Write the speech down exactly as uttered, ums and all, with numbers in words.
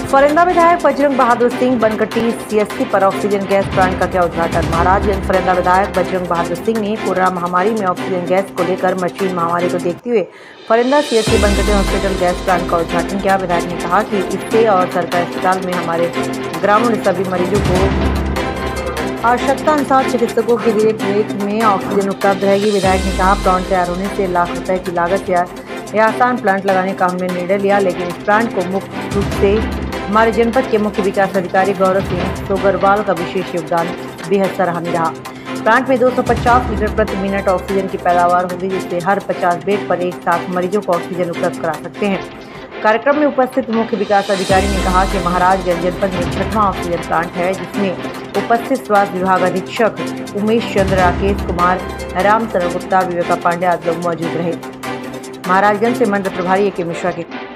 फरिंदा विधायक बजरंग बहादुर सिंह बनकटी सीएससी पर oxygen gas plant का किया उद्घाटन। महाराजगंज फरिंदा विधायक बजरंग बहादुर सिंह ने कोरोना महामारी में ऑक्सीजन गैस को लेकर मचली महामारी को देखते हुए Pharenda CSC Banakati hospital gas plant का उद्घाटन किया। विधायक ने कहा कि इससे और सरकारी अस्पताल में हमारे ग्रामीण सभी मरीजों को आवश्यकता अनुसार चिकित्सकों की देख में ऑक्सीजन उपलब्ध रहेगी। विधायक ने कहा, प्लांट तैयार होने से लाख रुपए की लागत या यह आसान प्लांट लगाने का हमने निर्णय लिया, लेकिन इस प्लांट को मुख्य रूप से हमारे जनपद के मुख्य विकास अधिकारी गौरव सिंह सोगरवाल का विशेष योगदान बेहद सराहनीय रहा। प्लांट में दो सौ पचास लीटर प्रति मिनट ऑक्सीजन की पैदावार होगी, जिससे हर पचास बेड पर एक साथ मरीजों को ऑक्सीजन उपलब्ध करा सकते हैं। कार्यक्रम में उपस्थित मुख्य विकास अधिकारी ने कहा कि महाराजगंज जनपद में छठवां ऑक्सीजन प्लांट है, जिसमें उपस्थित स्वास्थ्य विभाग अधीक्षक उमेश चंद्र, राकेश कुमार, रामचंद्र गुप्ता, विवेका पांडे आदि लोग मौजूद रहे। महाराजगंज से मंडल प्रभारी ए के मिश्रा के